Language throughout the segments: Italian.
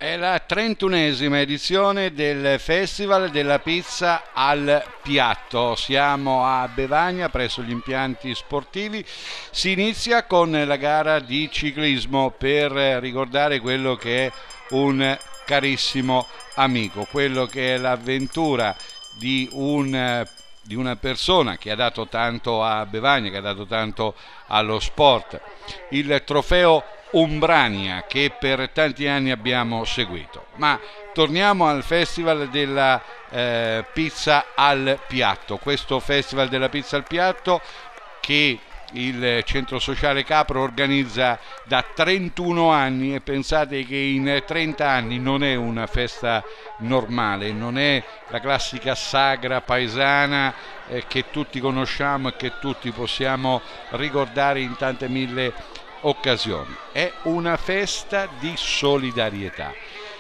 È la 31esima edizione del Festival della Pizza al Piatto. Siamo a Bevagna presso gli impianti sportivi. Si inizia con la gara di ciclismo per ricordare quello che è un carissimo amico, quello che è l'avventura di una persona che ha dato tanto a Bevagna, che ha dato tanto allo sport. Il trofeo Umbrania che per tanti anni abbiamo seguito. Ma torniamo al Festival della Pizza al Piatto, questo Festival della Pizza al Piatto che il Centro Sociale Capro organizza da 31 anni, e pensate che in 30 anni non è una festa normale, non è la classica sagra paesana che tutti conosciamo e che tutti possiamo ricordare in tante mille occasioni. È una festa di solidarietà.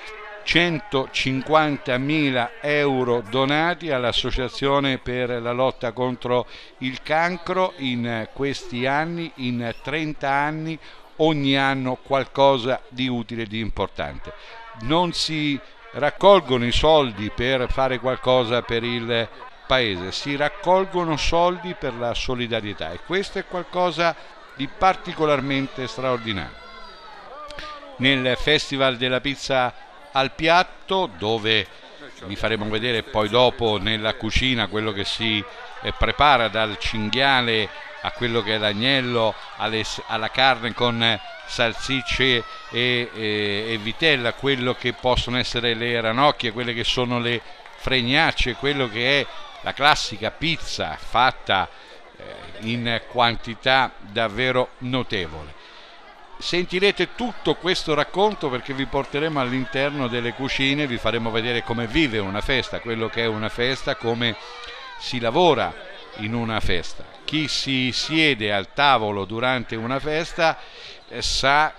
150.000 euro donati all'Associazione per la lotta contro il cancro in questi anni, in 30 anni, ogni anno qualcosa di utile e di importante. Non si raccolgono i soldi per fare qualcosa per il paese, si raccolgono soldi per la solidarietà, e questo è qualcosa di particolarmente straordinario. Nel Festival della Pizza al Piatto, dove vi faremo vedere poi dopo nella cucina quello che si prepara, dal cinghiale a quello che è l'agnello, alla carne con salsicce e vitella, quello che possono essere le ranocchie, quelle che sono le fregnacce, quello che è la classica pizza fatta in quantità davvero notevole. Sentirete tutto questo racconto perché vi porteremo all'interno delle cucine, vi faremo vedere come vive una festa, quello che è una festa, come si lavora in una festa. Chi si siede al tavolo durante una festa sa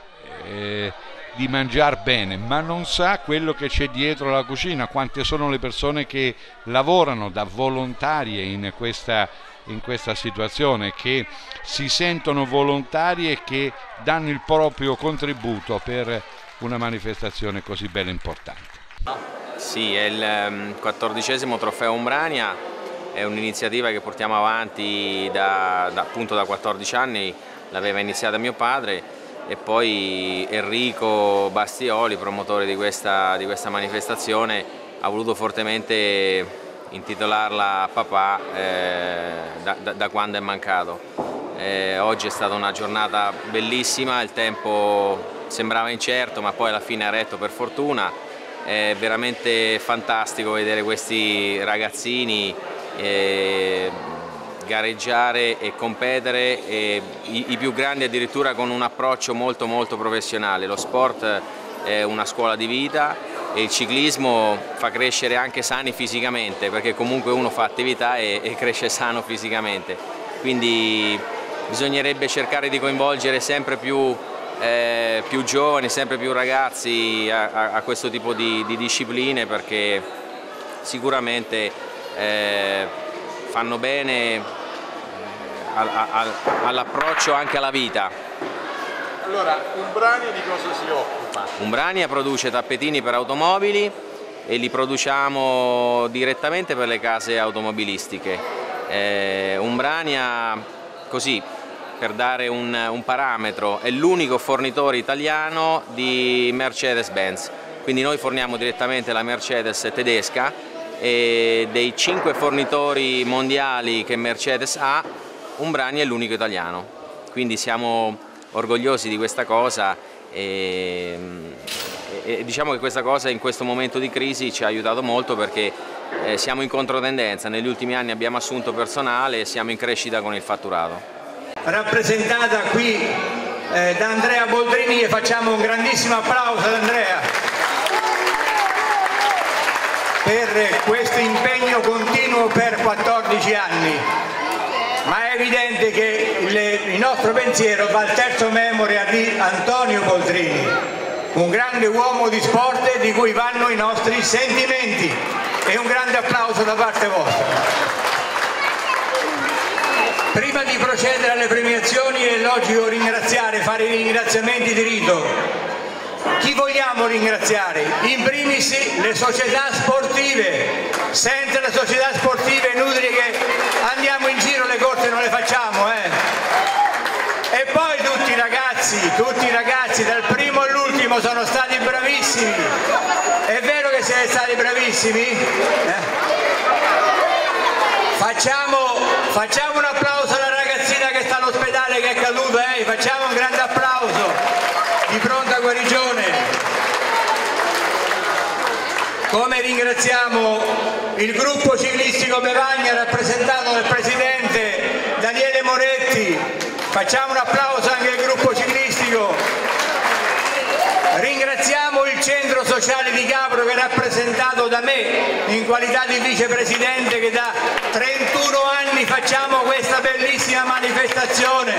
di mangiare bene, ma non sa quello che c'è dietro la cucina, quante sono le persone che lavorano da volontarie in questa situazione, che si sentono volontarie e che danno il proprio contributo per una manifestazione così bella e importante. Sì, è il 14° Trofeo Umbrania, è un'iniziativa che portiamo avanti appunto da 14 anni, l'aveva iniziata mio padre, e poi Enrico Bastioli, promotore di questa manifestazione, ha voluto fortemente intitolarla a papà da quando è mancato. Oggi è stata una giornata bellissima, il tempo sembrava incerto ma poi alla fine ha retto per fortuna. È veramente fantastico vedere questi ragazzini gareggiare e competere, e i più grandi addirittura con un approccio molto professionale. Lo sport è una scuola di vita e il ciclismo fa crescere anche sani fisicamente, perché comunque uno fa attività e cresce sano fisicamente, quindi bisognerebbe cercare di coinvolgere sempre più giovani, sempre più ragazzi a questo tipo di discipline, perché sicuramente fanno bene all'approccio anche alla vita. Allora, Umbrania di cosa si occupa? Umbrania produce tappetini per automobili e li produciamo direttamente per le case automobilistiche. Umbrania, così per dare un parametro, è l'unico fornitore italiano di Mercedes-Benz, quindi noi forniamo direttamente la Mercedes tedesca, e dei 5 fornitori mondiali che Mercedes ha, Umbrania è l'unico italiano, quindi siamo orgogliosi di questa cosa e diciamo che questa cosa in questo momento di crisi ci ha aiutato molto, perché siamo in controtendenza, negli ultimi anni abbiamo assunto personale e siamo in crescita con il fatturato. Rappresentata qui da Andrea Boldrini, e facciamo un grandissimo applauso ad Andrea per questo impegno continuo per 14 anni. Ma è evidente che il nostro pensiero va al terzo memoria di Antonio Boldrini, un grande uomo di sport di cui vanno i nostri sentimenti, e un grande applauso da parte vostra. Prima di procedere alle premiazioni è logico fare i ringraziamenti di rito Chi vogliamo ringraziare? In primis le società sportive. Senza le società sportive è inutile che andiamo in giro, le corse non le facciamo. E poi tutti i ragazzi dal primo all'ultimo sono stati bravissimi. È vero che siete stati bravissimi? Facciamo un applauso alla ragazzina che sta all'ospedale, che è caduta, facciamo un grande applauso di pronta guarigione. Come ringraziamo il gruppo ciclistico Bevagna rappresentato dal presidente Daniele Moretti, facciamo un applauso anche al gruppo ciclistico. Ringraziamo il centro sociale di Capro che è rappresentato da me in qualità di vicepresidente, che da 31 anni facciamo questa bellissima manifestazione.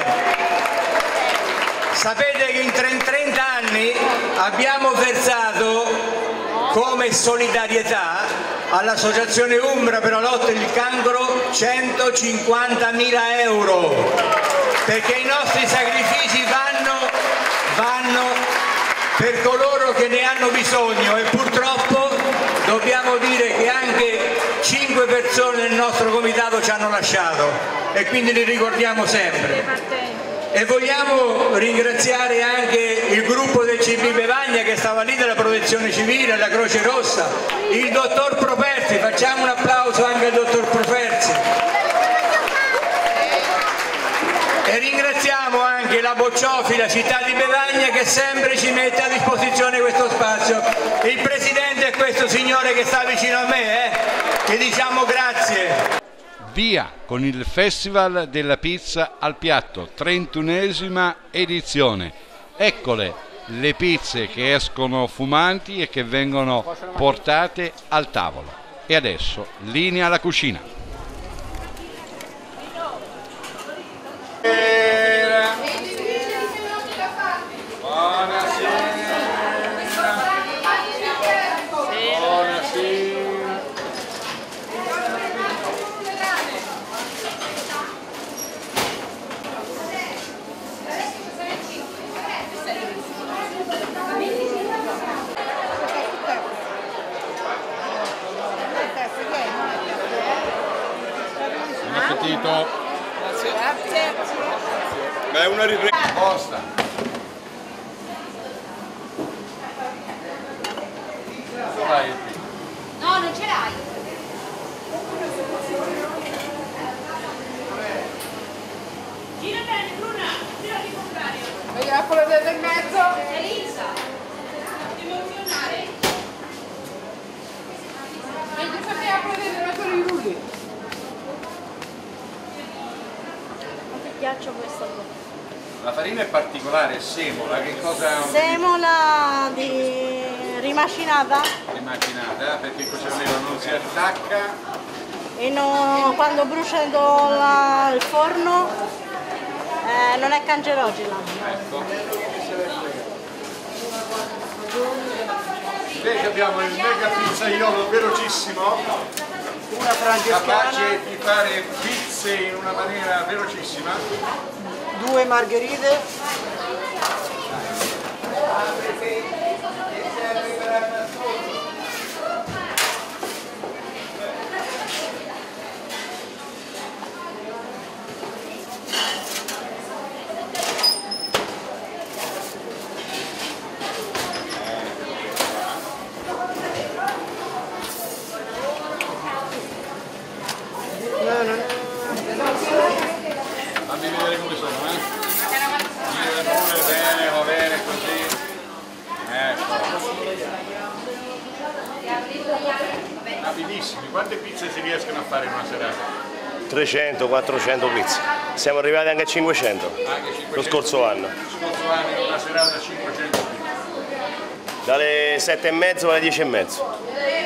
Sapete che in 30 anni abbiamo versato come solidarietà all'associazione Umbra per la lotta al cancro 150.000 euro, perché i nostri sacrifici vanno per coloro che ne hanno bisogno, e purtroppo dobbiamo dire che anche 5 persone del nostro comitato ci hanno lasciato e quindi li ricordiamo sempre. E vogliamo ringraziare anche il gruppo del CB Bevagna che stava lì, della Protezione Civile, la Croce Rossa, il dottor Properzi, facciamo un applauso anche al dottor Properzi. E ringraziamo anche la Bocciofila città di Bevagna che sempre ci mette a disposizione questo spazio. Il presidente è questo signore che sta vicino a me, che diciamo grazie. Via con il Festival della Pizza al Piatto, 31esima edizione. Eccole le pizze che escono fumanti e che vengono portate al tavolo. E adesso linea alla cucina. Grazie. Ma è una ripresa. Posta. No, non ce l'hai. Gira bene, Bruna. Gira di contrario. Vedi la quella del mezzo? Elisa. Devi emozionare. Vedi perché apro del mezzo di Rulli. Ghiaccio questo qua. La farina è particolare, è semola, che cosa? Semola di rimacinata Immaginata, perché così almeno non si attacca. e quando bruciando il forno non è cancerogena. Ecco. Invece abbiamo il mega pizzaiolo velocissimo, Una francescana, capace di fare pizze in una maniera velocissima. 2 margherite. Fammi vedere come sono, Gira pure, va bene così. Ecco. Rapidissimi, quante pizze si riescono a fare in una serata? 300-400 pizze. Siamo arrivati anche a 500 Anche 500. lo scorso anno. Lo scorso anno in una serata 500 pizze. Dalle 7:30 alle 10:30.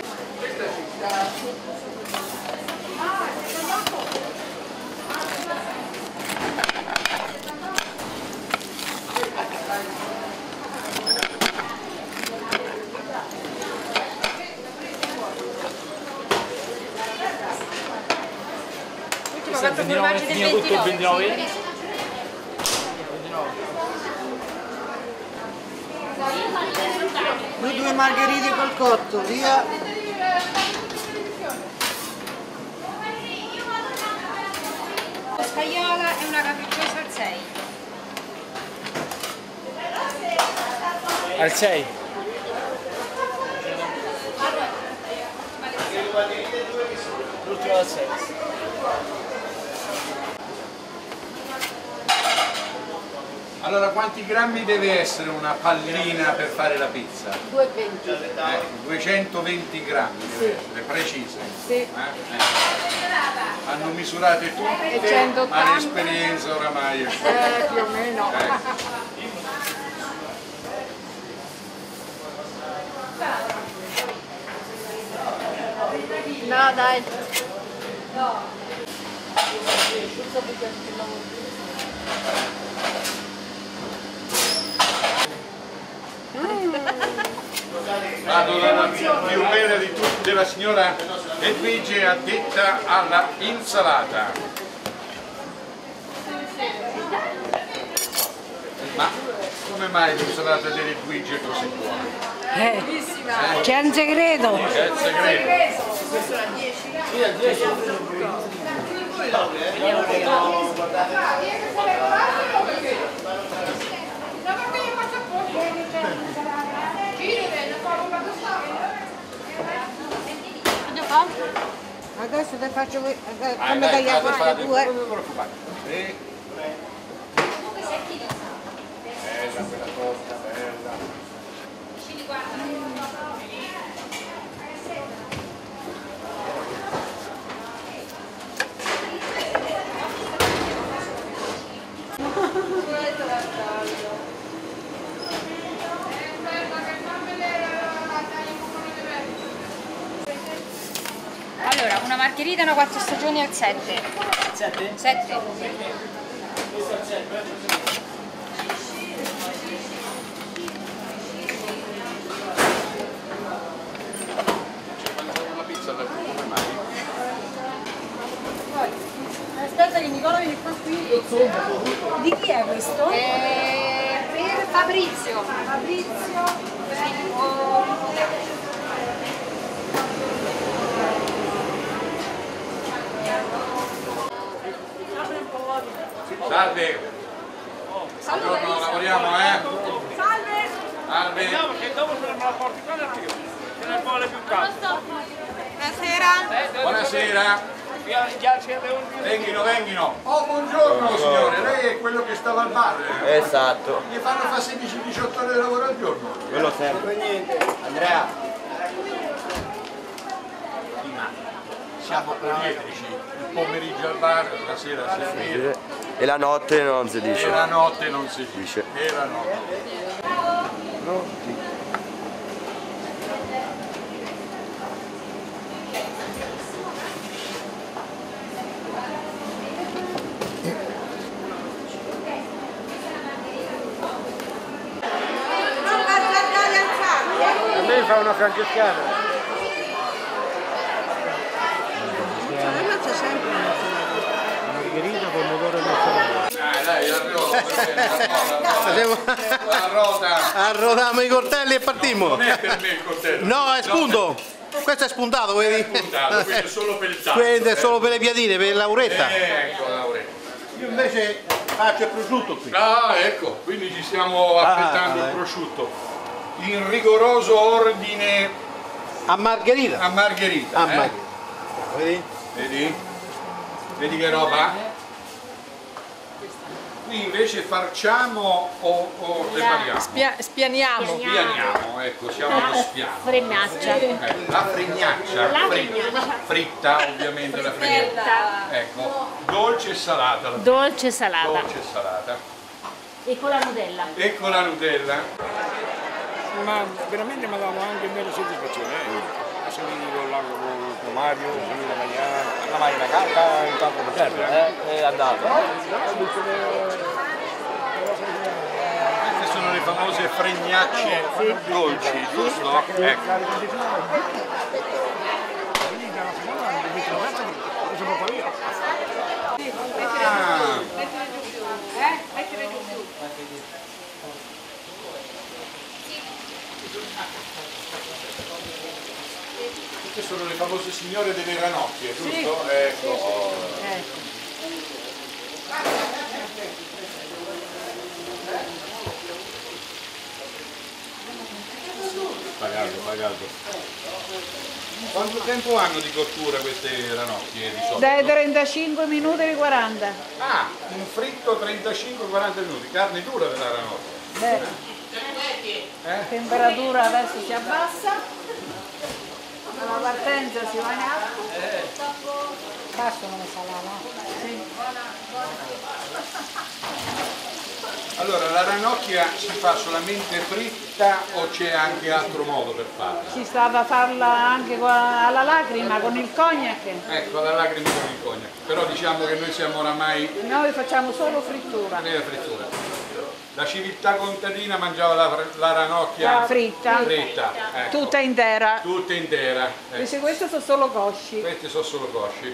Ho fatto formaggi del 29. Sì. margherite col cotto, via. Scagliola e una capricciosa al 6. Al 6. L'ultimo al 6. Allora, quanti grammi deve essere una pallina per fare la pizza? 220. 220 grammi deve essere, precise. Sì. Hanno misurate tutte, E 180. ma l'esperienza oramai è Più o meno. No, dai. Vado dalla più bella di tutte, della signora Edvige, addetta alla insalata. Ma come mai l'insalata delle Edvige è così buona? C'è un segreto. C'è il segreto. Adesso te faccio come tagliare queste due. Non ti preoccupare. Sì. Bella quella torta, bella. Allora, una margherita e una 4 stagioni al 7. 7? 7. La pizza come mai? Aspetta che Nicola viene qua qui. Di chi è questo? Per Fabrizio. Salve! Buongiorno, lavoriamo, Salve! Salve! Vediamo che dopo se la porti qua da più. Se ne vuole più caldo. Buonasera! Buonasera! Venghino! Oh, buongiorno signore, lei è quello che stava al bar? Esatto. Gli fanno fa 16-18 ore di lavoro al giorno? Quello sempre. Andrea. Siamo poliedrici, il pomeriggio al bar, la sera a servire. E la notte non si dice. E la notte non si dice. E la notte. A me fa una francescana. Margherita, pomodoro e mozzarella. Dai, arrota. Arrotiamo i coltelli e partimmo. Non è per me il coltello. No, è spunto. Questo è spuntato, vedi? Puntato, quindi è solo per il tacco. Questo è solo per le piadine, per l'auretta. Ecco, Lauretta. Io invece faccio il prosciutto qui. Ah, ecco, quindi ci stiamo affrettando il prosciutto. In rigoroso ordine A margherita. a margherita. A margherita. Vedi? Vedi? Vedi che roba? Qui invece farciamo o prepariamo? Spianiamo. Spianiamo, ecco, siamo allo spiano. Fregnaccia. La fregnaccia, fritta ovviamente la fregnaccia. Ecco, dolce e salata. Dolce e salata. Dolce e salata. E con la Nutella. E con la Nutella. Ma veramente mi ha dato anche bella soddisfazione. Se mi con Mario, la Maria carta in campo per terra, è andato. Queste sono le famose fregnacce dolci, giusto? Ecco. Ah. Queste sono le famose signore delle ranocchie, giusto? Sì. Ecco. Ecco. Pagato. Quanto tempo hanno di cottura queste ranocchie di solito? Dai 35 minuti ai 40. Ah, un fritto 35-40 minuti, carne dura della ranocchia. La temperatura adesso si abbassa, alla partenza si va in alto. Basta una salata. Sì. Allora, la ranocchia si fa solamente fritta o c'è anche altro modo per farla? Si sta da farla anche alla lacrima con il cognac. Ecco, la lacrima con il cognac. Però diciamo che noi siamo oramai... Noi facciamo solo frittura. frittura. La civiltà contadina mangiava la ranocchia fritta. Ecco. Tutta intera. Tutta intera. Ecco. Invece questi sono solo cosci. Questi sono solo cosci.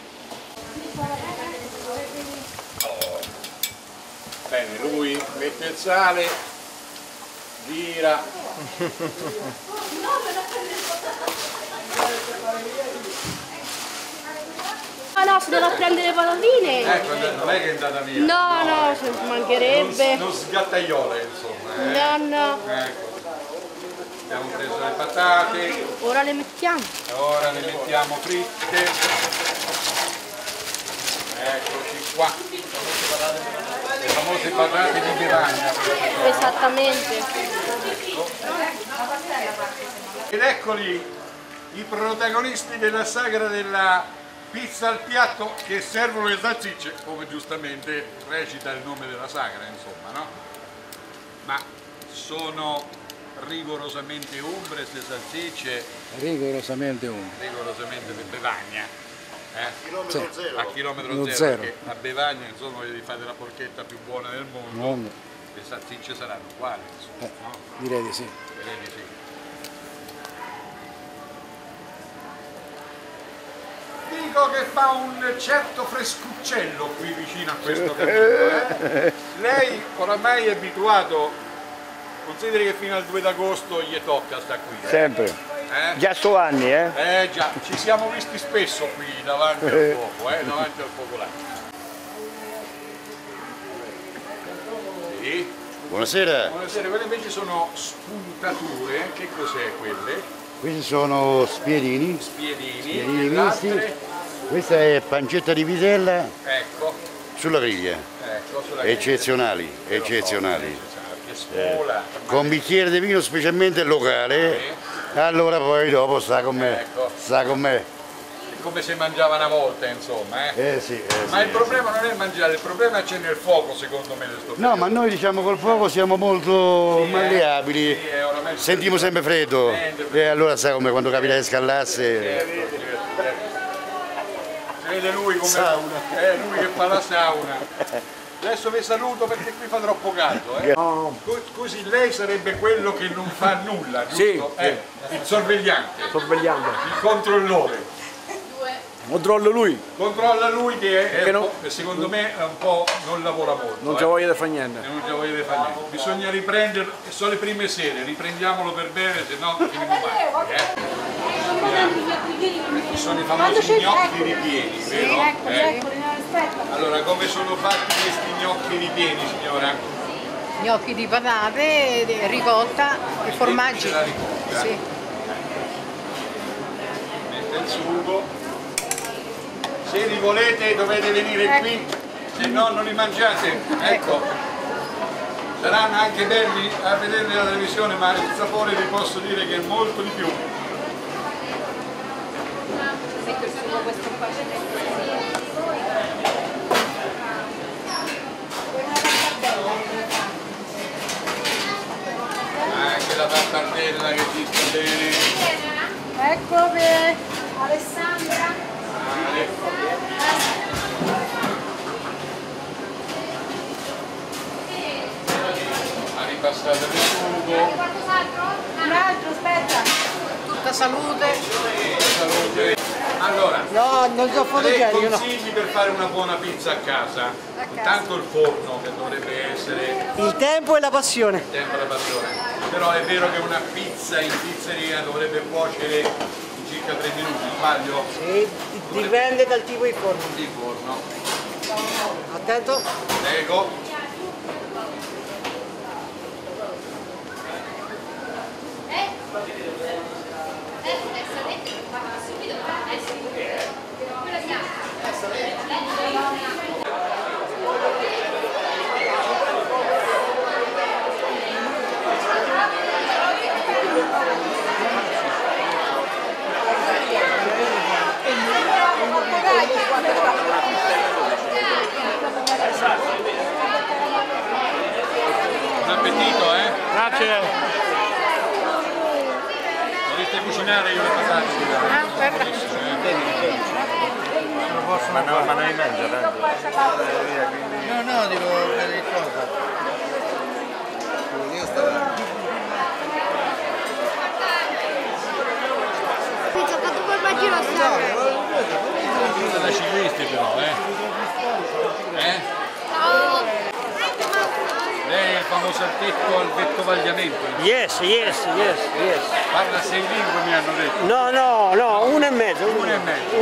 Bene, lui mette il sale, gira. Ah no, sono andato a prendere le patatine. Ecco, non è che è andata via. No, ci mancherebbe. Non sgattaiola, insomma. No. Ecco. Abbiamo preso le patate. Ora le mettiamo. Ora le mettiamo fritte. Eccoci qua. Le famose patate di Bevagna. Esattamente. Ecco. Ed eccoli i protagonisti della sagra della pizza al piatto, che servono le salsicce, come giustamente recita il nome della sagra, insomma, no? Ma sono rigorosamente umbre queste salsicce? Rigorosamente umbre. Rigorosamente per Bevagna. Chilometro zero. A chilometro zero, perché a Bevagna, insomma, vi fate la porchetta più buona del mondo, le salsicce saranno uguali, insomma, no? Direi di sì. Direi di sì. Dico che fa un certo frescuccello qui vicino a questo capitolo. Lei oramai è abituato, consideri che fino al 2 d'agosto gli tocca sta qui. Sempre. Già sto anni, Già, ci siamo visti spesso qui davanti al fuoco, davanti al fuoco là. Sì. Buonasera. Buonasera, quelle invece sono spuntature, che cos'è quelle? Questi sono spiedini. Spiedini misti. Questa è pancetta di vitella. Ecco. Sulla griglia. Ecco, sulla eccezionali, eccezionali. Che spola. Con bicchiere di vino specialmente locale. Allora poi dopo sta con me. Ecco. Sta con me. È come se mangiava una volta, insomma. Sì, Ma il problema non è mangiare, il problema c'è nel fuoco, secondo me. No, ma noi diciamo col fuoco siamo molto malleabili. Sentiamo sempre freddo. E allora sa come quando capita che scallasse. Vede lui come è lui che fa la sauna. Adesso vi saluto perché qui fa troppo caldo. Così lei sarebbe quello che non fa nulla, giusto? Sì. Il sorvegliante. Il controllore. Controllo lui. Controlla lui che secondo me è un po' non lavora molto. Non ci voglio fare niente. Non ci voglio fare niente. Bisogna riprenderlo, sono le prime sere, riprendiamolo per bene, se no finiamo male. Sono i famosi gnocchi ripieni, vero? Allora, come sono fatti questi gnocchi ripieni, signora? Gnocchi di patate, ricotta e formaggi. La ricotta. Sì. Mette il sugo. Se li volete dovete venire qui, se no non li mangiate. Ecco. Saranno anche belli a vederli alla televisione, ma il sapore vi posso dire che è molto di più. Anche la pappardella che ci sta bene. Ecco per Alessandra. Ha ripassato il sugo. Un altro, aspetta. Tutta salute. Salute. Allora, no, non so fotogenico. tre consigli per fare una buona pizza a casa. Intanto il forno, che dovrebbe essere Il tempo e la passione. il tempo e la passione. Però è vero che una pizza in pizzeria dovrebbe cuocere in circa 3 minuti, sbaglio? Sì, dipende dal tipo di forno. Di forno. Attento. Prego. Buon appetito, eh? Grazie. Volete cucinare io le patate? Ma non hai mangiato? No, dico per il cosa. Io stavo... Mi ci ho fatto col bagino Da ciclisti però, eh? Lei è il famoso addetto al vettovagliamento. Yes. Parla 6 lingue, mi hanno detto. No, 1 e mezzo. Una e mezzo.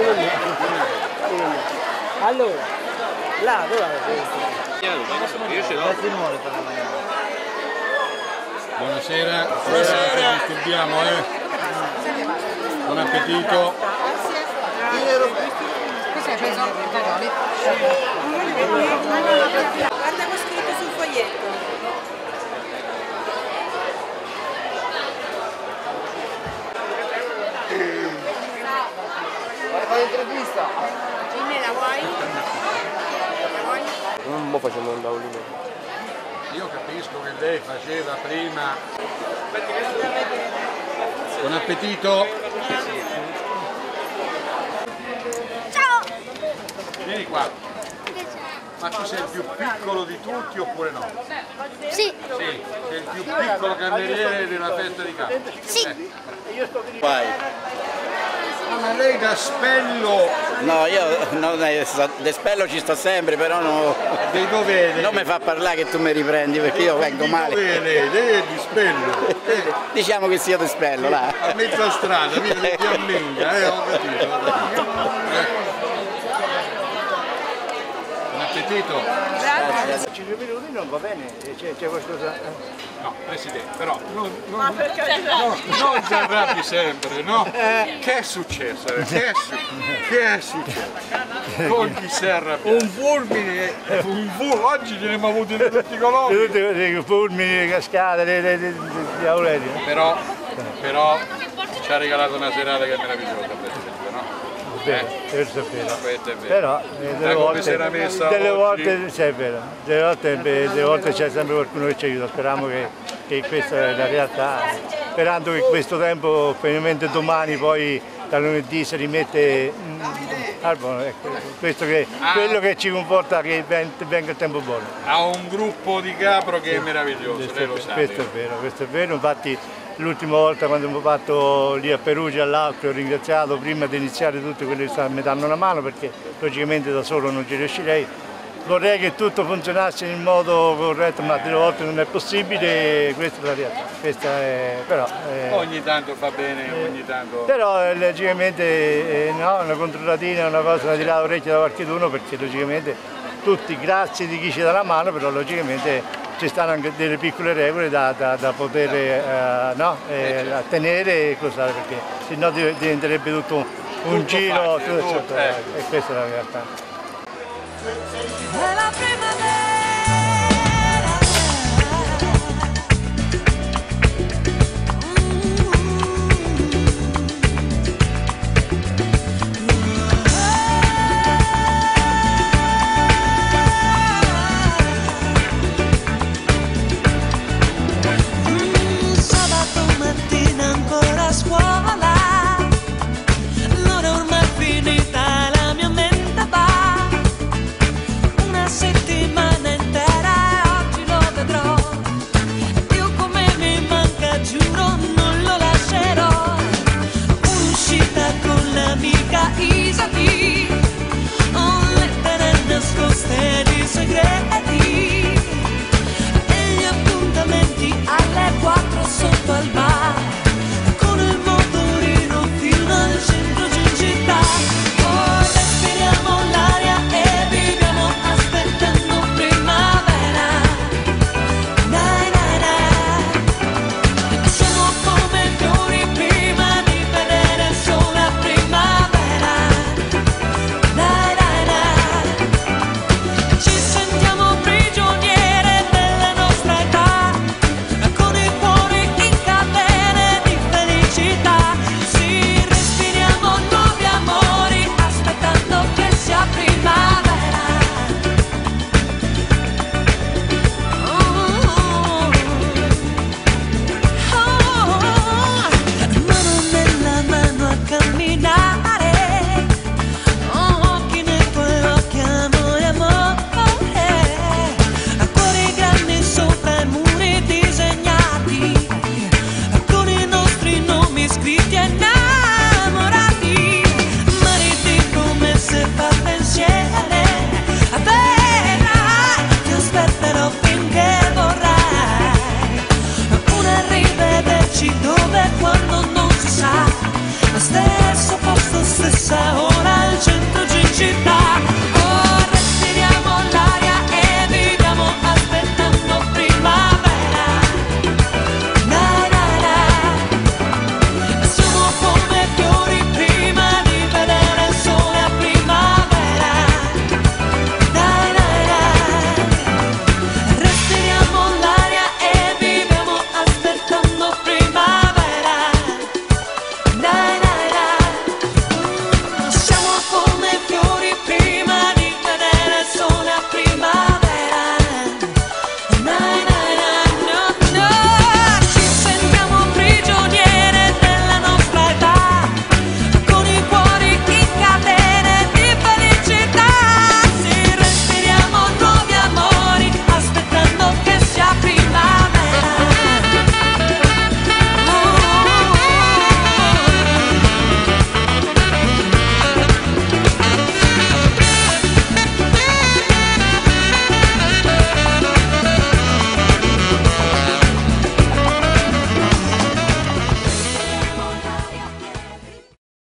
Allora, là, dov'è? Io ce l'ho. Buonasera. Buonasera. Ci disturbiamo, Buon appetito. Cos'è preso? Fagioli? Guarda qua scritto sul foglietto. Fai l'intervista. Ginny, la vuoi? La vuoi? Non facciamo un tavolino. Io capisco che lei faceva prima. Buon appetito. Ciao! Vieni qua. Ma tu sei il più piccolo di tutti oppure no? Sì. Sì, sei il più piccolo cameriere della festa di casa. Sì. Vai. Ma lei da spello No, io de spello ci sto sempre, però no, dei doveri. non mi fa parlare che tu mi riprendi perché io vengo male. Lei è di spello. Diciamo che sia di spello, là. A mezza strada, via di Ammenga, ho capito. Buon appetito. 5 minuti non va bene, c'è qualcosa. No, Presidente, però non si arrabbi sempre, no? Che è successo? Che è successo? Con chi si arrabbia? Un fulmine, oggi ce ne abbiamo avuti di tutti i colori. Tutti fulmini, cascate, gli auleti. Però ci ha regalato una serata che è meravigliosa, Presidente, no? Questo è vero. Questo è vero. Però delle volte c'è sempre qualcuno che ci aiuta, speriamo che questa è la realtà, sperando che questo tempo, finalmente domani, poi da lunedì si rimette quello che ci comporta che venga il tempo buono. Ha un gruppo di capro che è meraviglioso, lei lo sa. Questo è vero, infatti l'ultima volta quando abbiamo fatto lì a Perugia all'Acqua ho ringraziato prima di iniziare tutti quelli che mi danno una mano perché logicamente da solo non ci riuscirei. Vorrei che tutto funzionasse in modo corretto, ma delle volte non è possibile, questa è la realtà. Ogni tanto fa bene, ogni tanto. Però logicamente no, una controllatina, una cosa, una tirata l'orecchia da qualcuno perché logicamente tutti grazie di chi ci dà la mano, però logicamente ci stanno anche delle piccole regole da poter tenere e cos'è, perché sennò diventerebbe tutto un giro, e questa è la realtà. È la primavera.